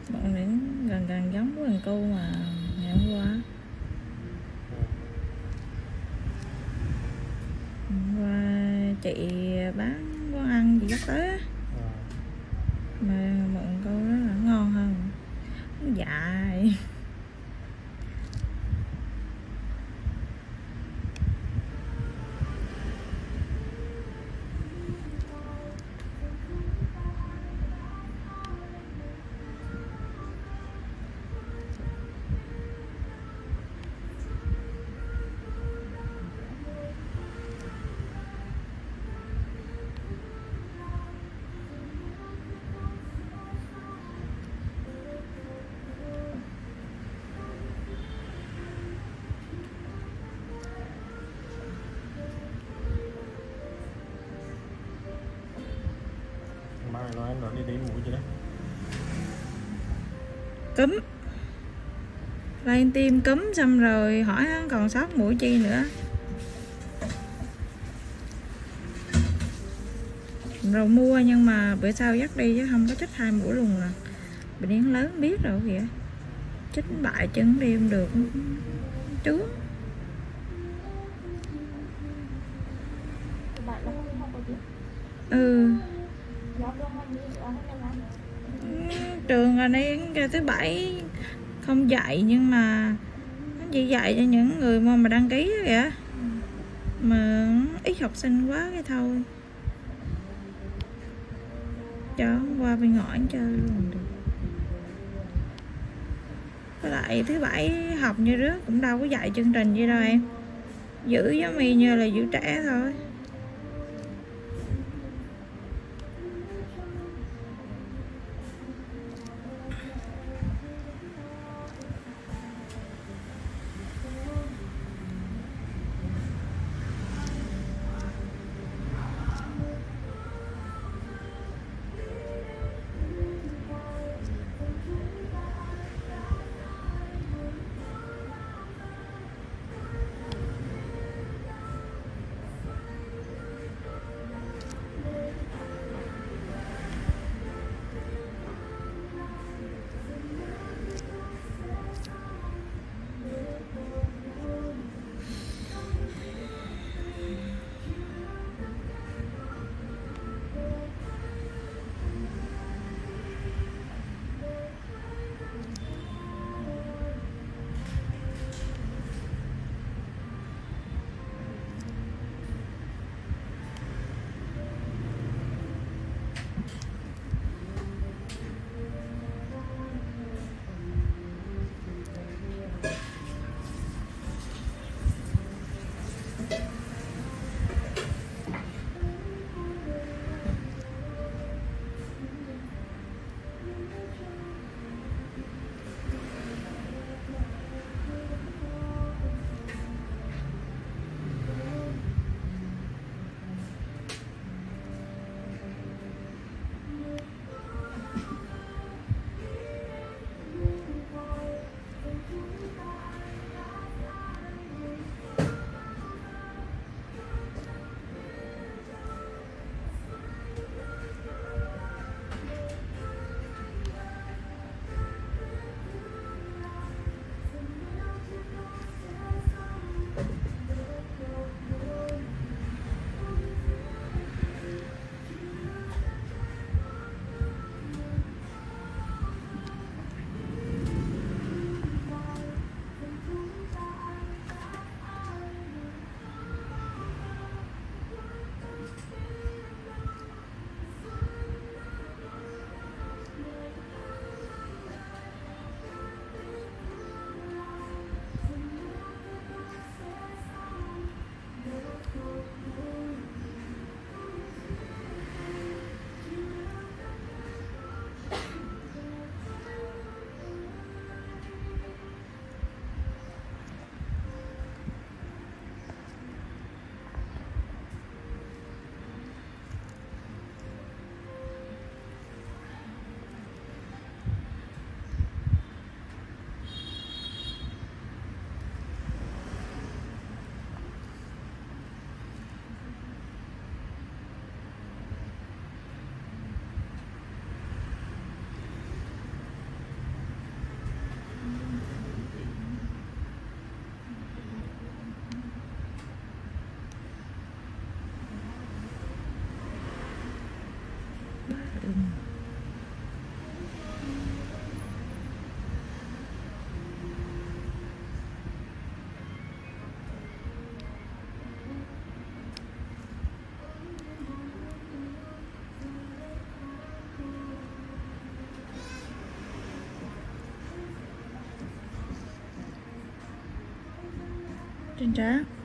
Bọn này gần gần giống với thằng cu mà ngày hôm qua. Hôm qua chị bán quán ăn chị dắt tới á. Mà bọn cô đó là ngon hơn. Dại. Mai nói anh đi điểm mũi chưa đó? Cúm. Lên tim cúm xong rồi hỏi hắn còn sót mũi chi nữa. Rồi mua nhưng mà bữa sau dắt đi chứ không có chích 2 mũi luôn à. Bệnh nhân lớn biết rồi kìa. Chích bại chân đi không được. Trướng. Ừ. Trường ở đây thứ bảy không dạy nhưng mà nó chỉ dạy cho những người mà đăng ký kìa. Mà ít học sinh quá cái thôi. Cho qua bên ngoài chơi luôn được. Với lại thứ bảy học như trước cũng đâu có dạy chương trình gì đâu em. Giữ giống như là giữ trẻ thôi. trên trán.